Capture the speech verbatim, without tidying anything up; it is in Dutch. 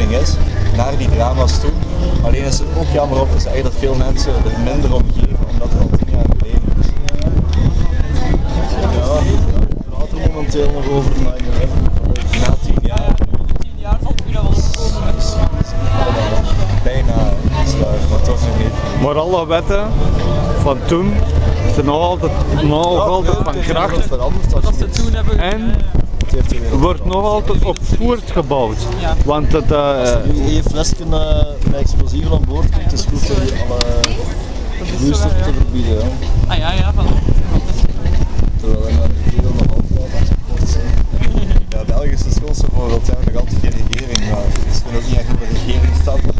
regering is, naar die drama's toe. Alleen is het ook jammer op te zeggen dat veel mensen er minder om geven, omdat het al tien jaar geleden is. Ja, ik praat er momenteel nog over negen elf. Na tien jaar. tien jaar valt u dat wel opkomen. Bijna, maar toch nog niet. Maar alle wetten van toen zijn nog altijd, nog altijd van kracht Wat ze toen hebben en wordt nog altijd op voortgebouwd. Ja. Want het, uh, Als er nu één flesje uh, met explosieven aan boord komt, is het goed om alle vloeistoffen te verbieden. Ja. Ah ja, ja, van. Terwijl er dan die kerel nog altijd tekort zijn. Ja, Belgische schuldsbijvoorbeeld zijn nog altijd geen regering, maar het is ook niet echt op de regering staat.